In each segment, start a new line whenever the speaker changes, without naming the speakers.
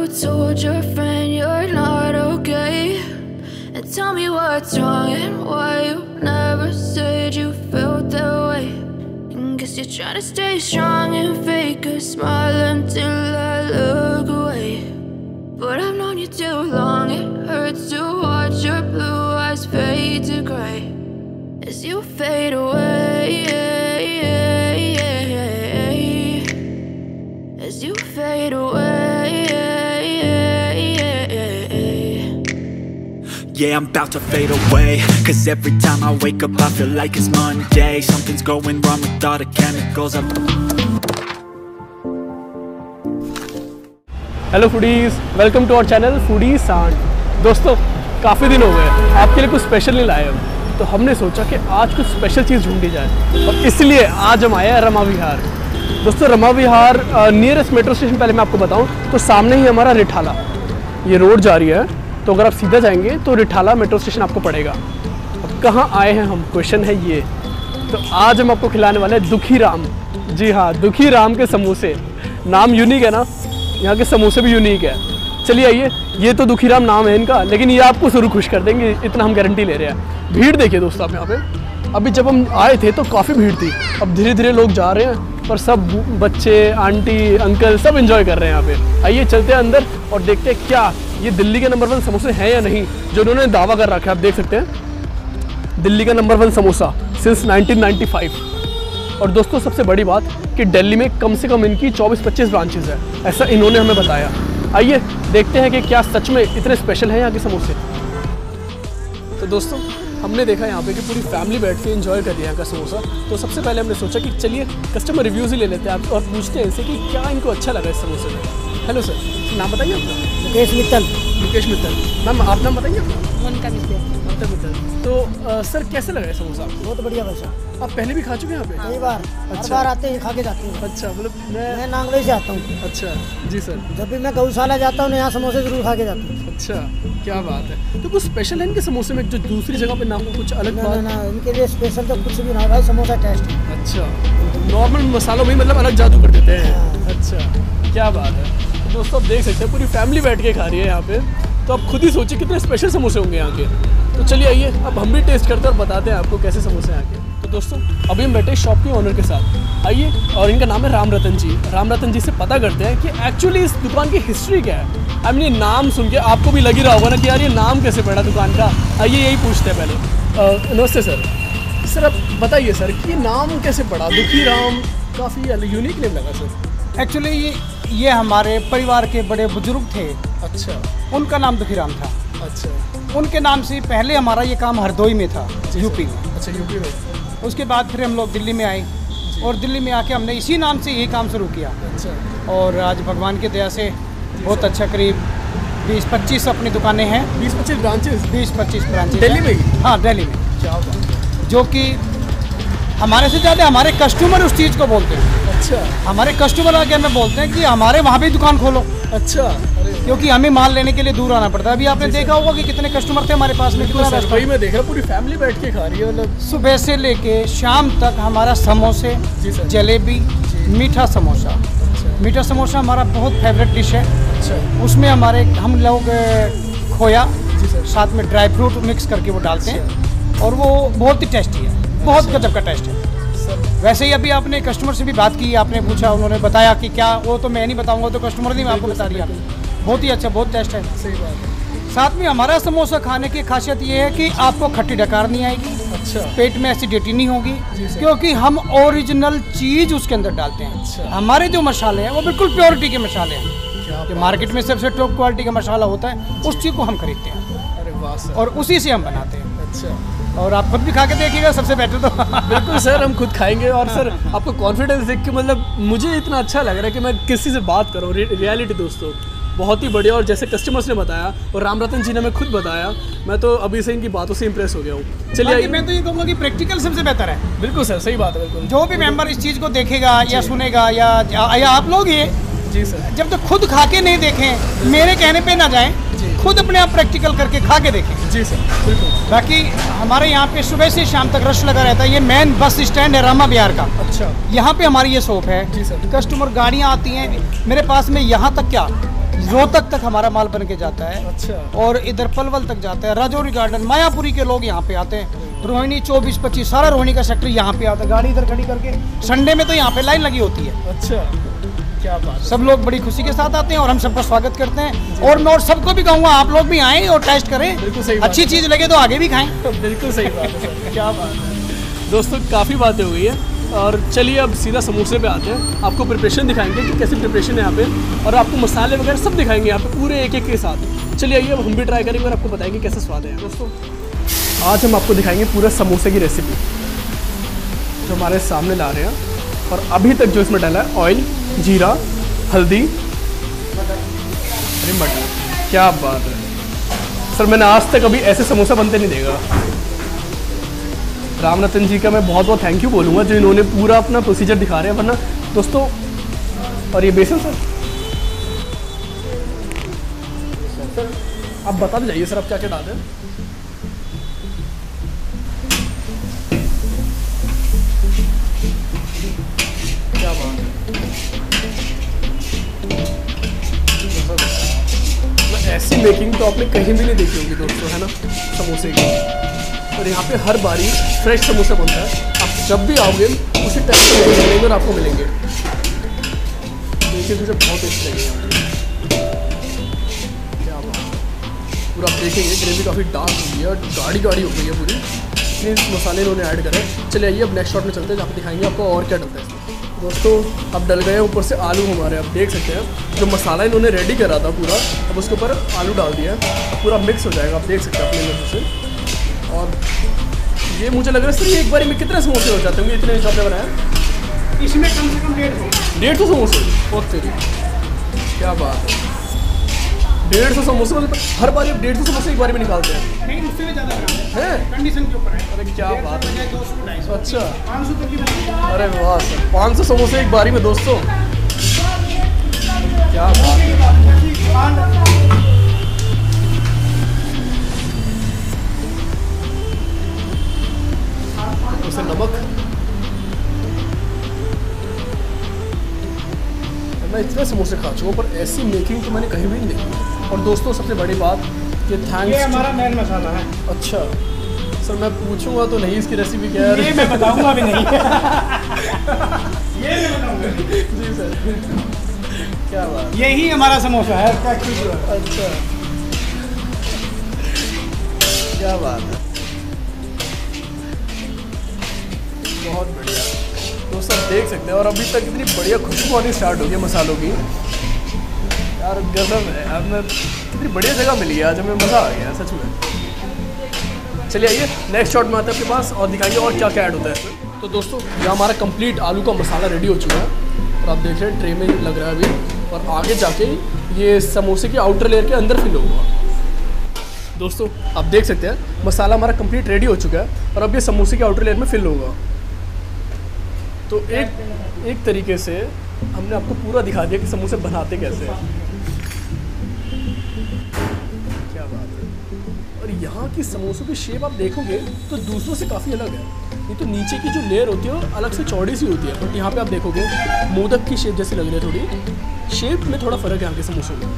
told your friend you're not okay? And tell me what's wrong and why you never said you felt that way. And guess you're trying to stay strong and fake a smile until I look away. But I've known you too long, it hurts to watch your blue eyes fade to grey as you fade away, as you fade away.
Yeah, I'm about to fade away, cause every time I wake up I feel like it's Monday. Something's going wrong with all the chemicals
hello foodies, welcome to our channel foodie सांड। दोस्तों, काफ़ी दिन हो गए आपके लिए कुछ special नहीं लाए हम, तो हमने सोचा कि आज कुछ स्पेशल चीज़ ढूंढी जाए और इसलिए आज हम आए हैं रमा विहार। दोस्तों, Rama Vihar nearest metro station पहले मैं आपको बताऊं तो सामने ही हमारा रिठाला ये रोड जा रही है, तो अगर आप सीधा जाएंगे तो रिठाला मेट्रो स्टेशन आपको पड़ेगा। अब कहाँ आए हैं हम, क्वेश्चन है ये। तो आज हम आपको खिलाने वाले हैं दुखी राम। जी हाँ, दुखी राम के समोसे। नाम यूनिक है ना, यहाँ के समोसे भी यूनिक है। चलिए आइए, ये तो दुखी राम नाम है इनका, लेकिन ये आपको ज़रूर खुश कर देंगे, इतना हम गारंटी ले रहे हैं। भीड़ देखिए दोस्तों आप यहाँ पे। अभी जब हम आए थे तो काफ़ी भीड़ थी, अब धीरे धीरे लोग जा रहे हैं, पर सब बच्चे, आंटी, अंकल सब एंजॉय कर रहे हैं यहाँ पे। आइए चलते हैं अंदर और देखते हैं क्या ये दिल्ली के नंबर 1 समोसे हैं या नहीं, जो उन्होंने दावा कर रखा है। आप देख सकते हैं, दिल्ली का नंबर 1 समोसा सिंस 1995। और दोस्तों, सबसे बड़ी बात कि दिल्ली में कम से कम इनकी 24-25 ब्रांचेस है, ऐसा इन्होंने हमें बताया। आइए देखते हैं कि क्या सच में इतने स्पेशल हैं यहाँ के समोसे। तो दोस्तों, हमने देखा यहाँ पे कि पूरी फैमिली बैठ के एंजॉय कर रही है यहाँ का समोसा। तो सबसे पहले हमने सोचा कि चलिए कस्टमर रिव्यूज़ ही ले लेते हैं और पूछते हैं इनसे कि क्या इनको अच्छा लगा इस समोसे में। हेलो सर, नाम बताइए अपना।
मुकेश मित्तल।
मुकेश मित्तल मैम, आप नाम बताइए अपना।
ममता मित्तल।
ममता मित्तल। तो सर कैसे लगा समोसा आपको?
बहुत बढ़िया वैसा।
आप पहले भी खा चुके हैं यहाँ पे?
कई बार।
अच्छा।
हर बार आते हैं, खा के जाते हैं।
अच्छा, मतलब
मैं नांगले से आता हूँ।
अच्छा जी सर।
जब भी मैं गौशाला जाता हूँ यहाँ समोसे जरूर खा के जाता हूँ।
अच्छा, क्या बात है। तो कुछ स्पेशल है इनके समोसे में जो दूसरी जगह पे ना हो, कुछ अलग बात?
ना, इनके लिए स्पेशल तो कुछ भी ना है भाई, समोसा टेस्ट है।
अच्छा, नॉर्मल मसालों में मतलब अलग जादू कर देते हैं। अच्छा, क्या बात है। तो दोस्तों, आप देख सकते हैं पूरी फैमिली बैठ के खा रही है यहाँ पे, तो आप खुद ही सोचिए कितने स्पेशल समोसे होंगे यहाँ के। तो चलिए आइए, अब हम भी टेस्ट करते हैं और बताते हैं आपको कैसे समोसे हैं यहाँ के। तो दोस्तों, अभी हम बैठे शॉप के ओनर के साथ। आइए, और इनका नाम है राम रतन जी। राम रतन जी से पता करते हैं कि एक्चुअली इस दुकान की हिस्ट्री क्या है। आई मीन, नाम सुन के आपको भी लग ही रहा होगा ना कि यार ये नाम कैसे पड़ा दुकान का। आइए यही पूछते हैं पहले। नमस्ते सर। सर आप बताइए सर कि ये नाम कैसे पड़ा, दुखी राम? काफ़ी यूनिक नेम लगा सर।
एक्चुअली ये हमारे परिवार के बड़े बुजुर्ग थे।
अच्छा।
उनका नाम दुखीराम था।
अच्छा।
उनके नाम से पहले हमारा ये काम हरदोई में था, यूपी में।
अच्छा, यूपी में।
उसके बाद फिर हम लोग दिल्ली में आए और दिल्ली में आके हमने इसी नाम से यही काम शुरू किया।
अच्छा।
और आज भगवान की दया से बहुत अच्छा, करीब 20-25 अपनी दुकानें हैं।
20-25 ब्रांचेस?
20-25 ब्रांचेस
दिल्ली में ही?
हाँ, दिल्ली में।
क्या बात।
जो कि हमारे से ज़्यादा हमारे कस्टमर उस चीज़ को बोलते हैं।
अच्छा।
हमारे कस्टमर आके हमें बोलते हैं कि हमारे वहाँ भी दुकान खोलो।
अच्छा।
क्योंकि हमें माल लेने के लिए दूर आना पड़ता है। अभी आपने देखा होगा कि कितने कस्टमर थे हमारे पास में, कितना
सर, वही मैं देख रहा हूँ, पूरी फैमिली बैठ के खा रही है। मतलब
सुबह से लेके शाम तक हमारा समोसे, जलेबी, मीठा समोसा। मीठा समोसा हमारा बहुत फेवरेट डिश है।
अच्छा।
उसमें हमारे हम लोग खोया साथ में ड्राई फ्रूट मिक्स करके वो डालते हैं और वो बहुत ही टेस्टी है, बहुत गजब का टेस्ट है। वैसे ही अभी आपने कस्टमर से भी बात की, आपने पूछा, उन्होंने बताया कि क्या, वो तो मैं नहीं बताऊंगा, तो कस्टमर ने आपको बता दिया। बहुत ही अच्छा, बहुत टेस्ट है।
सही बात है।
साथ में हमारा समोसा खाने की खासियत ये है कि आपको खट्टी डकार नहीं आएगी।
अच्छा।
पेट में एसिडिटी नहीं होगी, क्योंकि हम ओरिजिनल चीज़ उसके अंदर डालते हैं।
अच्छा।
हमारे जो मसाले हैं वो बिल्कुल प्योरिटी के मसाले हैं। जो मार्केट में सबसे टॉप क्वालिटी का मसाला होता है, उस चीज़ को हम खरीदते हैं।
अरे वाह सर।
और उसी से हम बनाते हैं।
अच्छा।
और आप खुद भी खा के देखिएगा, सबसे बेटर तो।
बिल्कुल सर, हम खुद खाएंगे। और सर, आपको कॉन्फिडेंस देख के मतलब मुझे इतना अच्छा लग रहा है कि मैं किसी से बात करूँ। रियलिटी दोस्तों बहुत ही बढ़िया, और जैसे कस्टमर्स ने बताया और राम रतन जी ने हमें खुद बताया, मैं तो अभी से इनकी बातों से इंप्रेस हो गया हूँ। चलिए,
मैं तो ये कहूँगा कि प्रैक्टिकल सबसे बेहतर है।
बिल्कुल सर, सही बात है। बिल्कुल,
जो भी मेंबर इस चीज़ को देखेगा या सुनेगा या आप लोग ये
जी सर,
जब तक खुद खा के नहीं देखें, मेरे कहने पे ना जाएं, खुद अपने आप प्रैक्टिकल करके खा के देखें।
जी सर, बिल्कुल।
बाकी हमारे यहाँ पे सुबह से शाम तक रश लगा रहता है। ये मेन बस स्टैंड है रमा विहार का।
अच्छा।
यहाँ पे हमारी ये शॉप है।
जी सर।
कस्टमर गाड़ियाँ आती हैं मेरे पास में, यहाँ तक क्या रोहतक तक हमारा माल बन के जाता है।
अच्छा।
और इधर पलवल तक जाता है, राजौरी गार्डन, मायापुरी के लोग यहाँ पे आते हैं, रोहिणी 24-25 सारा रोहिणी का सेक्टर यहाँ पे आता है, गाड़ी इधर खड़ी करके संडे में तो यहाँ पे लाइन लगी होती है।
अच्छा, क्या बात है।
सब लोग बड़ी खुशी के साथ आते हैं और हम सबका स्वागत करते हैं। और मैं और सबको भी कहूँगा आप लोग भी आएँ और टेस्ट करें,
बिल्कुल सही बात
अच्छी चीज़ लगे तो आगे भी खाएं।
बिल्कुल सही बात है सर, क्या बात है। दोस्तों काफ़ी बातें हो गई है और चलिए अब सीधा समोसे पे आते हैं। आपको प्रिपरेशन दिखाएंगे कि कैसी प्रिपरेशन है यहाँ पे, और आपको मसाले वगैरह सब दिखाएंगे यहाँ पे पूरे एक एक के साथ। चलिए आइए अब हम भी ट्राई करेंगे और आपको बताएंगे कैसा स्वाद है। दोस्तों आज हम आपको दिखाएंगे पूरा समोसे की रेसिपी जो हमारे सामने ला रहे हैं। और अभी तक जो इसमें डाला है ऑयल, जीरा, हल्दी, अरे मटर, क्या बात है सर। मैंने आज तक अभी ऐसे समोसा बनते नहीं देखा। रामनाथन जी का मैं बहुत बहुत थैंक यू बोलूँगा जो इन्होंने पूरा अपना प्रोसीजर दिखा रहे हैं, वरना दोस्तों। और ये बेसन सर आप बता दीजिए सर आप क्या क्या डालते हैं। क्या बात है, ऐसी मेकिंग तो आपने कहीं भी नहीं देखी होगी दोस्तों, है ना, समोसे की। और यहाँ पे हर बारी फ्रेश समोसा बनता है। आप जब भी आओगे उसी टाइप से मिलेंगे और आपको मिलेंगे। देखिए मुझे बहुत टेस्टी लगेगा। क्या बात है, पूरा आप देखेंगे ग्रेवी काफ़ी डार्क हुई है और गाढ़ी गाढ़ी हो गई है पूरी, इतने मसाले इन्होंने ऐड करे। चलिए आइए अब नेक्स्ट शॉट में चलते हैं जहाँ पे दिखाएंगे आपको और क्या डलता है इसमें। दोस्तों अब डल गए ऊपर से आलू हमारे, आप देख सकते हैं जो मसाला इन्होंने रेडी करा था पूरा, अब उसके ऊपर आलू डाल दिया है, पूरा मिक्स हो जाएगा। आप देख सकते हैं अपने नजर से। और ये मुझे लग रहा है सर ये एक बार में कितने समोसे हो जाते होंगे, इतने हिसाब से बनाया
इसमें कम से कम 150
समोसे। बहुत तेरी, क्या बात है, 150 समोसे। मतलब हर बार 150 समोसे एक बार में निकालते हैं?
नहीं, उससे भी ज़्यादा
है,
कंडीशन के ऊपर है।
अरे क्या बात है।
200-250।
अच्छा,
500 तक की बनेगी।
अरे वाह सर, 500 समोसे एक बारी में दोस्तों, क्या बात है। उसे नमक, मैं इतने समोसे खा चुका हूँ पर ऐसी मेकिंग तो मैंने कहीं भी नहीं देखी। और दोस्तों सबसे बड़ी बात कि थैंक्स,
ये हमारा मेन मसाला है।
अच्छा सर, मैं पूछूंगा तो नहीं इसकी रेसिपी क्या है?
ये मैं बताऊंगा भी नहीं। ये मैं बताऊंगा
जी सर, क्या बात।
यही हमारा समोसा है।
अच्छा, क्या बात है, बहुत बढ़िया दोस्तों, आप देख सकते हैं। और अभी तक इतनी बढ़िया खुशबू आनी स्टार्ट हो गई मसालों की, यार गजब है यार। मैं कितनी बढ़िया जगह मिली है आज, हमें मज़ा आ गया सच में। चलिए आइए नेक्स्ट शॉट में आते हैं आपके पास और दिखाएंगे और क्या क्या ऐड होता है इसमें। तो दोस्तों यहाँ हमारा कंप्लीट आलू का मसाला रेडी हो चुका है और आप देख रहे हैं ट्रे में लग रहा है अभी, और आगे जाके ये समोसे की आउटर लेयर के अंदर फिल होगा। दोस्तों आप देख सकते हैं मसाला हमारा कंप्लीट रेडी हो चुका है और अब ये समोसे की आउटर लेयर में फिल होगा। तो एक तरीके से हमने आपको पूरा दिखा दिया कि समोसे बनाते कैसे हैं। क्या बात है। और यहाँ की समोसों की शेप आप देखोगे तो दूसरों से काफ़ी अलग है। ये तो नीचे की जो लेयर होती है वो अलग से चौड़ी सी होती है, बट यहाँ पे आप देखोगे मोदक की शेप जैसी लग रही है, थोड़ी शेप में थोड़ा फ़र्क है यहाँ के समोसों में।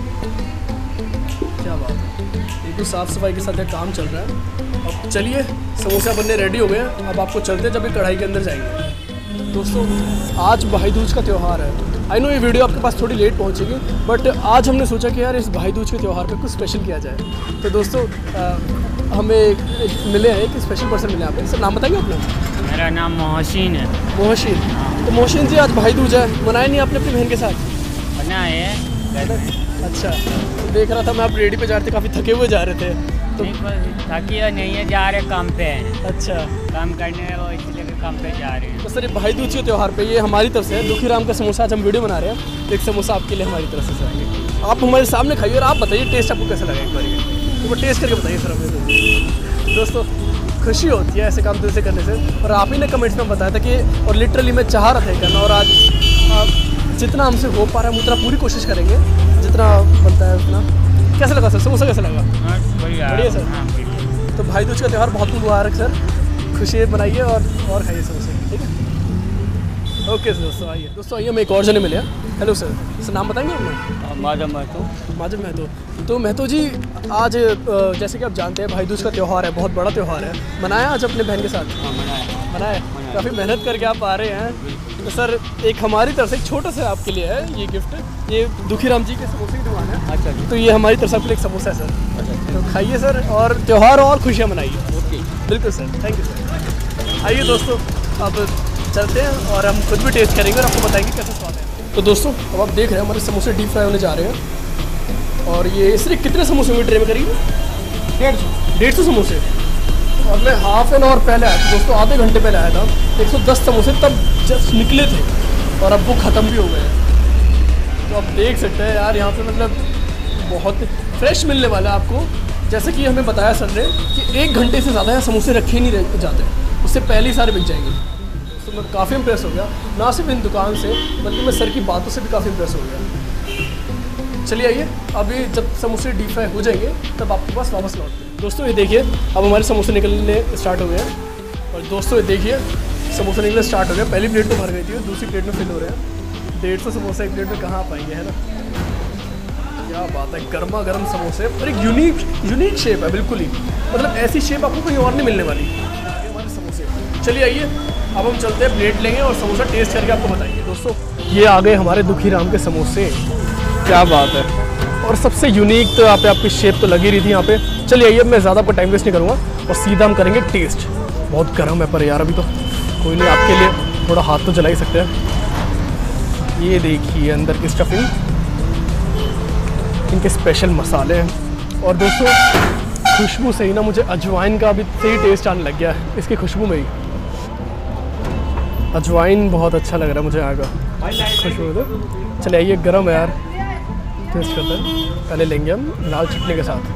क्या बात है, एक तो साफ़ सफाई के साथ काम चल रहा है। अब चलिए समोसा बनने रेडी हो गए, अब आपको चलते हैं जब ये कढ़ाई के अंदर जाएंगे। दोस्तों आज भाई दूज का त्यौहार है। आई नो ये वीडियो आपके पास थोड़ी लेट पहुंचेगी, बट आज हमने सोचा कि यार इस भाई दूज के त्यौहार का कुछ स्पेशल किया जाए। तो दोस्तों हमें एक मिले हैं, एक स्पेशल पर्सन मिले आपके। सर नाम बताइए अपना?
मेरा नाम मोहसिन है।
मोहसिन, तो मोहसिन जी आज भाई दूज है, मनाया नहीं आपने अपनी बहन के साथ?
बनाए
अच्छा, तो देख रहा था मैं आप रेडी पे जा रहे थे, काफ़ी थके हुए जा रहे थे। तो
थकी नहीं है, जा रहे काम पे हैं।
अच्छा,
काम करने वो इसलिए काम पे जा रहे हैं।
तो सर ये भाई दूज के त्यौहार पे ये हमारी तरफ से दुखी राम का समोसा आज हम वीडियो बना रहे हैं, तो एक समोसा आपके लिए हमारी तरफ से आएंगे। आप हमारे सामने खाइए और आप बताइए टेस्ट आपको कैसा लगा, एक बार तो वो टेस्ट करके बताइए सर हमें। दोस्तों खुशी होती है ऐसे काम दिल से करने से, और आप ही ने कमेंट्स में बताया था कि, और लिटरली मैं चाह रहा था करना, और आज जितना हमसे हो पा रहा है उतना पूरी कोशिश करेंगे, जितना बनता है उतना। कैसा लगा सर समोसा, कैसा लगा? बढ़िया सर।
हाँ,
तो भाई दूज का त्यौहार बहुत मुबारक सर, खुशी बनाइए और खाइए समोसे, ठीक है। ओके दोस्तों आइए हम एक और जने मिले हैं। हेलो सर, नाम बताएंगे अपना?
माधव महतो।
माधव महतो। तो महतो जी, आज जैसे कि आप जानते हैं भाई दूज का त्यौहार है, बहुत बड़ा त्यौहार है, मनाया आज अपने बहन के साथ? मनाया। काफ़ी मेहनत करके आप आ रहे हैं। तो सर एक हमारी तरफ से एक छोटा सा आपके लिए है ये गिफ्ट। ये दुखीराम जी के समोसे की दुकान है। अच्छा। तो ये हमारी तरफ से आपके लिए एक समोसा है सर। तो खाइए सर, और त्यौहार और खुशियाँ मनाइए। ओके, बिल्कुल सर, थैंक यू सर। आइए दोस्तों, अब चलते हैं और हम खुद भी टेस्ट करेंगे और आपको बताएंगे कैसा स्वाद है। तो दोस्तों अब आप देख रहे हैं हमारे समोसे डीप फ्राई होने जा रहे हैं। और ये सिर्फ कितने समोसे होंगे ट्रे में? करीब 150 समोसे। और मैं हाफ एन आवर पहले आया था दोस्तों, आधे घंटे पहले आया था। 110 समोसे तब जस्ट निकले थे और अब वो ख़त्म भी हो गए हैं। तो आप देख सकते हैं यार, यहाँ पे मतलब बहुत फ्रेश मिलने वाला है आपको। जैसे कि हमें बताया सर ने कि 1 घंटे से ज़्यादा यहाँ समोसे रखे नहीं जाते, उससे पहले ही सारे बिक जाएंगे। तो मैं काफ़ी इम्प्रेस हो गया, ना सिर्फ इन दुकान से बल्कि मैं सर की बातों से भी काफ़ी इम्प्रेस हो गया। चलिए आइए, अभी जब समोसे डीप फ्राई हो जाएंगे तब आपके पास वापस लौटते हैं। दोस्तों ये देखिए, अब हमारे समोसे निकलने स्टार्ट हो गए हैं। और दोस्तों ये देखिए, समोसे निकलने स्टार्ट हो गया। पहली प्लेट तो भर गई थी, दूसरी प्लेट में फिल हो रहे हैं। 150 समोसे एक प्लेट में कहाँ आ पाएंगे, है ना? क्या बात है, गर्मा गर्म समोसे और एक यूनिक शेप है बिल्कुल ही, मतलब ऐसी शेप आपको कहीं और नहीं मिलने वाली हमारे समोसे। चलिए आइए, अब हम चलते हैं, प्लेट लेंगे और समोसा टेस्ट करके आपको बताएंगे। दोस्तों ये आ गए हमारे दुखीराम के समोसे। क्या बात है, और सबसे यूनिक तो यहाँ पे आपकी शेप तो लगी रही थी यहाँ पे। चलिए आइए, मैं ज़्यादा आपका टाइम वेस्ट नहीं करूँगा और सीधा हम करेंगे टेस्ट। बहुत गर्म है पर यार अभी तो कोई नहीं, आपके लिए थोड़ा हाथ तो जला ही सकते हैं। ये देखिए अंदर की स्टफिंग, इनके स्पेशल मसाले हैं। और दोस्तों खुशबू से ही ना मुझे अजवाइन का अभी से ही टेस्ट आने लग गया है, इसकी खुशबू में ही। अजवाइन बहुत अच्छा लग रहा है मुझे यहाँ का खुशबू तो। चलिए आइए, गर्म है यार, टेस्ट करते हैं। पहले लेंगे हम लाल चटनी के साथ।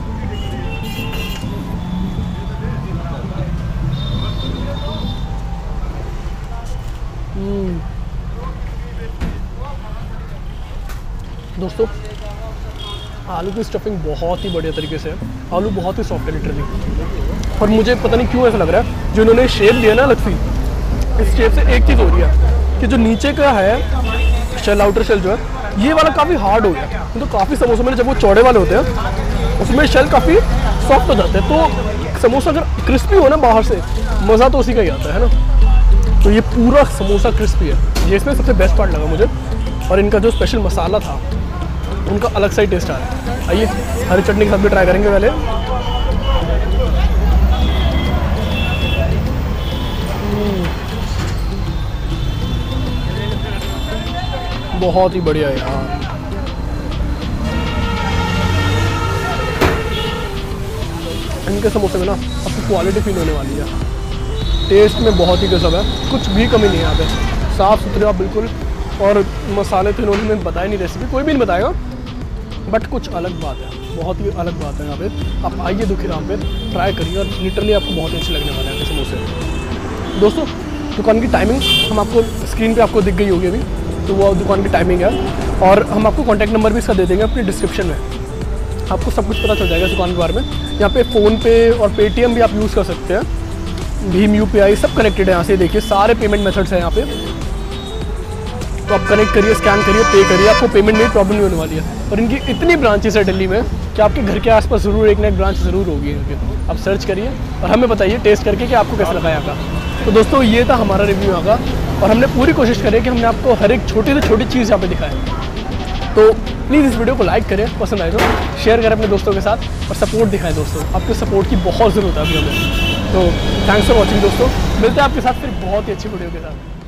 दोस्तों आलू की स्टफिंग बहुत ही बढ़िया तरीके से है, आलू बहुत ही सॉफ्ट है लिटरली। और मुझे पता नहीं क्यों ऐसा लग रहा है, जो इन्होंने शेप दिया ना अलग सी, इस शेप से एक चीज़ हो रही है कि जो नीचे का है शेल, आउटर शेल जो है, ये वाला काफ़ी हार्ड हो गया। तो काफ़ी समोसे में जब वो चौड़े वाले होते हैं उसमें शेल काफ़ी सॉफ्ट हो जाते हैं। तो समोसा अगर क्रिस्पी हो ना बाहर से, मज़ा तो उसी का ही आता है ना। तो ये पूरा समोसा क्रिस्पी है, ये इसमें सबसे बेस्ट पार्ट लगा मुझे। और इनका जो स्पेशल मसाला था उनका अलग सा ही टेस्ट आ रहा है। आइए हरी चटनी के साथ भी ट्राई करेंगे पहले। बहुत ही बढ़िया है यार। इनके समोसे में ना आपको क्वालिटी फील होने वाली है। टेस्ट में बहुत ही गजब है, कुछ भी कमी नहीं है यहाँ पे, साफ़ सुथरा बिल्कुल। और मसाले तो इन्होंने बताया नहीं, रेसिपी कोई भी नहीं बताएगा, बट कुछ अलग बात है, बहुत ही अलग बात है यहाँ पे। आप आइए दुखीराम पे, ट्राई करिए और लिटरली आपको बहुत अच्छे लगने वाले हैं समोसे। दोस्तों दुकान की टाइमिंग हम आपको स्क्रीन पे आपको दिख गई होगी अभी, तो वो दुकान की टाइमिंग है। और हम आपको कॉन्टैक्ट नंबर भी इसका दे देंगे अपनी डिस्क्रिप्शन में, आपको सब कुछ पता चल जाएगा इस दुकान के बारे में। यहाँ पे फ़ोनपे और पेटीएम भी आप यूज़ कर सकते हैं, भीम UPI सब कनेक्टेड है यहाँ से। देखिए सारे पेमेंट मेथड्स हैं यहाँ पे, तो आप कनेक्ट करिए, स्कैन करिए, पे करिए, आपको पेमेंट में प्रॉब्लम नहीं होने वाली है। और इनकी इतनी ब्रांचेस है दिल्ली में कि आपके घर के आसपास ज़रूर एक ना एक ब्रांच ज़रूर होगी इनकी। आप सर्च करिए और हमें बताइए टेस्ट करके कि आपको कैसा लगा यहाँ का। तो दोस्तों ये था हमारा रिव्यू यहाँ का, और हमने पूरी कोशिश करी कि हमने आपको हर एक छोटी से छोटी चीज़ यहाँ पे दिखाए। तो प्लीज़ इस वीडियो को लाइक करें, पसंद आए तो शेयर करें अपने दोस्तों के साथ, और सपोर्ट दिखाएं दोस्तों, आपके सपोर्ट की बहुत ज़रूरत है अभी हमें। तो थैंक्स फॉर वॉचिंग दोस्तों, मिलते हैं आपके साथ फिर बहुत ही अच्छी वीडियो के साथ।